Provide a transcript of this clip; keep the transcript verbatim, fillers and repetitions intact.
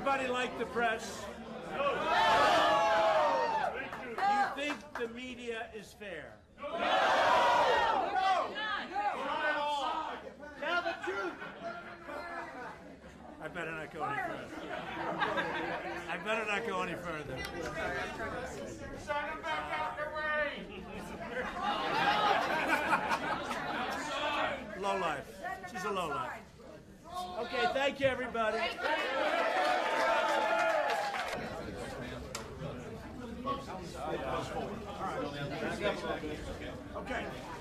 everybody like the press? Do you think the media is fair? Tell the truth. I better not go any further. I better not go any further. Send him back out the rain. Low life. She's a low life. Okay, thank you, everybody. Okay.